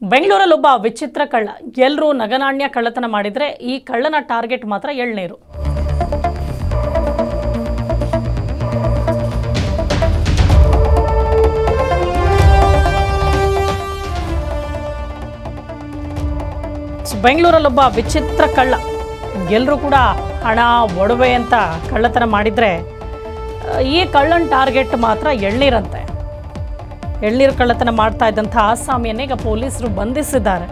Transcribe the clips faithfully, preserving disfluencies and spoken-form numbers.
ಬೆಂಗಳೂರಲ್ಲೊಬ್ಬ ವಿಚಿತ್ರ ಕಳ್ಳ ಎಲ್ಲರೂ ನಗನಾಣ್ಯ ಕಳ್ಳತನ ಮಾಡಿದ್ರೆ ಈ ಕಳ್ಳನ ಟಾರ್ಗೆಟ್ ಮಾತ್ರ ಎಳ್ನೀರು. ಬೆಂಗಳೂರಲ್ಲೊಬ್ಬ ವಿಚಿತ್ರ ಕಳ್ಳ ಎಲ್ಲರೂ ಕೂಡ ಹಣ ಒಡವೆ ಅಂತ ಕಳ್ಳತನ ಮಾಡಿದ್ರೆ ಈ ಕಳ್ಳನ ಟಾರ್ಗೆಟ್ ಮಾತ್ರ ಎಳ್ನೀರಂತೆ. ಎಳ್ನೀರು ಕಳ್ಳತನ ಮಾಡ್ತಾ ಇದ್ದಂಥ ಆಸಾಮಿಯನ್ನೇ ಈಗ ಪೊಲೀಸರು ಬಂಧಿಸಿದ್ದಾರೆ.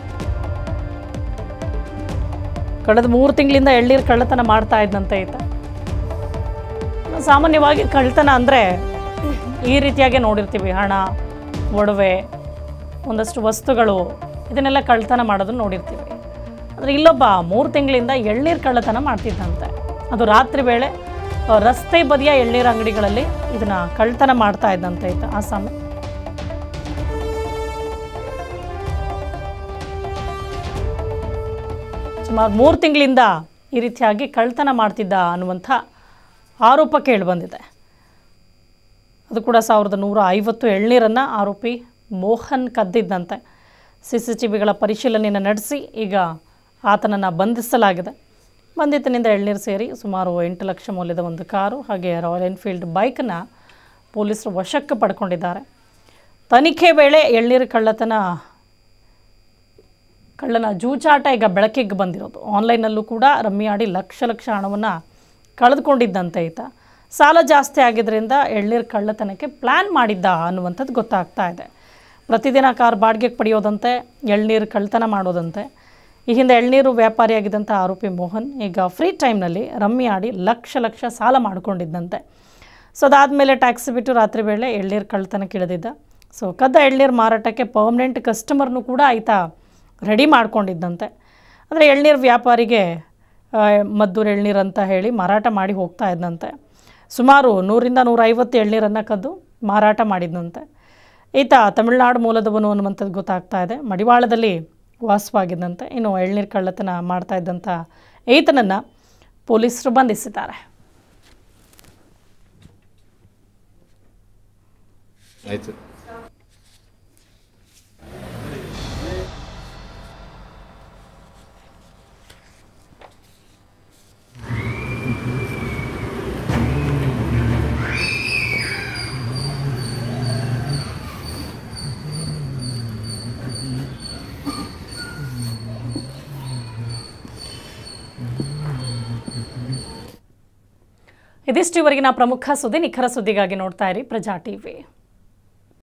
ಕಳೆದ ಮೂರು ತಿಂಗಳಿಂದ ಎಳ್ನೀರು ಕಳ್ಳತನ ಮಾಡ್ತಾ ಇದ್ದಂತೆ ಈತ. ಸಾಮಾನ್ಯವಾಗಿ ಕಳ್ಳತನ ಅಂದರೆ ಈ ರೀತಿಯಾಗಿ ನೋಡಿರ್ತೀವಿ, ಹಣ ಒಡವೆ ಒಂದಷ್ಟು ವಸ್ತುಗಳು ಇದನ್ನೆಲ್ಲ ಕಳ್ಳತನ ಮಾಡೋದನ್ನು ನೋಡಿರ್ತೀವಿ. ಆದರೆ ಇಲ್ಲೊಬ್ಬ ಮೂರು ತಿಂಗಳಿಂದ ಎಳ್ನೀರು ಕಳ್ಳತನ ಮಾಡ್ತಿದ್ದಂತೆ. ಅದು ರಾತ್ರಿ ವೇಳೆ ರಸ್ತೆ ಬದಿಯ ಎಳ್ನೀರು ಅಂಗಡಿಗಳಲ್ಲಿ ಇದನ್ನು ಕಳ್ಳತನ ಮಾಡ್ತಾ ಇದ್ದಂತೆ ಈತ ಆಸಾಮಿ. ಸುಮಾರು ಮೂರು ತಿಂಗಳಿಂದ ಈ ರೀತಿಯಾಗಿ ಕಳ್ಳತನ ಮಾಡ್ತಿದ್ದ ಅನ್ನುವಂಥ ಆರೋಪ ಕೇಳಿಬಂದಿದೆ. ಅದು ಕೂಡ ಸಾವಿರದ ನೂರ ಐವತ್ತು ಎಳ್ನೀರನ್ನು ಆರೋಪಿ ಮೋಹನ್ ಕದ್ದಿದ್ದಂತೆ. ಸಿ ಸಿ ಟಿ ವಿಗಳ ಪರಿಶೀಲನೆಯನ್ನು ನಡೆಸಿ ಈಗ ಆತನನ್ನು ಬಂಧಿಸಲಾಗಿದೆ. ಬಂಧಿತನಿಂದ ಎಳ್ನೀರು ಸೇರಿ ಸುಮಾರು ಎಂಟು ಲಕ್ಷ ಮೌಲ್ಯದ ಒಂದು ಕಾರು ಹಾಗೆ ರಾಯಲ್ ಎನ್ಫೀಲ್ಡ್ ಬೈಕನ್ನು ಪೊಲೀಸರು ವಶಕ್ಕೆ ಪಡ್ಕೊಂಡಿದ್ದಾರೆ. ತನಿಖೆ ವೇಳೆ ಎಳ್ನೀರು ಕಳ್ಳತನ ಕಳ್ಳನ ಜೂಜಾಟ ಈಗ ಬೆಳಕಿಗೆ ಬಂದಿರೋದು. ಆನ್ಲೈನಲ್ಲೂ ಕೂಡ ರಮ್ಮಿ ಆಡಿ ಲಕ್ಷ ಲಕ್ಷ ಹಣವನ್ನು ಕಳೆದುಕೊಂಡಿದ್ದಂತೆ ಈತ. ಸಾಲ ಜಾಸ್ತಿ ಆಗಿದ್ದರಿಂದ ಎಳ್ನೀರು ಕಳ್ಳತನಕ್ಕೆ ಪ್ಲ್ಯಾನ್ ಮಾಡಿದ್ದ ಅನ್ನುವಂಥದ್ದು ಗೊತ್ತಾಗ್ತಾ ಇದೆ. ಪ್ರತಿದಿನ ಕಾರ್ ಬಾಡಿಗೆಗೆ ಪಡೆಯೋದಂತೆ, ಎಳ್ನೀರು ಕಳ್ಳತನ ಮಾಡೋದಂತೆ. ಈ ಹಿಂದೆ ಎಳ್ನೀರು ವ್ಯಾಪಾರಿಯಾಗಿದ್ದಂಥ ಆರೋಪಿ ಮೋಹನ್ ಈಗ ಫ್ರೀ ಟೈಮ್ನಲ್ಲಿ ರಮ್ಮಿ ಆಡಿ ಲಕ್ಷ ಲಕ್ಷ ಸಾಲ ಮಾಡಿಕೊಂಡಿದ್ದಂತೆ. ಸೊ ಅದಾದಮೇಲೆ ಟ್ಯಾಕ್ಸಿ ಬಿಟ್ಟು ರಾತ್ರಿ ವೇಳೆ ಎಳ್ನೀರು ಕಳ್ಳತನಕ್ಕೆ ಇಳಿದಿದ್ದ. ಸೊ ಕದ್ದ ಎಳ್ನೀರು ಮಾರಾಟಕ್ಕೆ ಪರ್ಮನೆಂಟ್ ಕಸ್ಟಮರ್ನು ಕೂಡ ಈತ ರೆಡಿ ಮಾಡ್ಕೊಂಡಿದ್ದಂತೆ. ಅಂದರೆ ಎಳ್ನೀರು ವ್ಯಾಪಾರಿಗೆ ಮದ್ದೂರು ಎಳ್ನೀರು ಅಂತ ಹೇಳಿ ಮಾರಾಟ ಮಾಡಿ ಹೋಗ್ತಾ ಇದ್ದಂತೆ. ಸುಮಾರು ನೂರಿಂದ ನೂರೈವತ್ತು ಎಳ್ನೀರನ್ನು ಕದ್ದು ಮಾರಾಟ ಮಾಡಿದ್ದಂತೆ. ಈತ ತಮಿಳುನಾಡು ಮೂಲದವನು ಅನ್ನುವಂಥದ್ದು ಗೊತ್ತಾಗ್ತಾ ಇದೆ. ಮಡಿವಾಳದಲ್ಲಿ ವಾಸವಾಗಿದ್ದಂತೆ. ಇನ್ನು ಎಳ್ನೀರು ಕಳ್ಳತನ ಮಾಡ್ತಾ ಇದ್ದಂಥ ಈತನನ್ನು ಪೊಲೀಸರು ಬಂಧಿಸಿದ್ದಾರೆ. ಆಯಿತು. ಇದಿಷ್ಟು ಇವರೆಗಿನ ಪ್ರಮುಖ ಸುದ್ದಿ. ನಿಖರ ಸುದ್ದಿಗಾಗಿ ನೋಡ್ತಾ ಇರಿ ಪ್ರಜಾ ಟಿವಿ.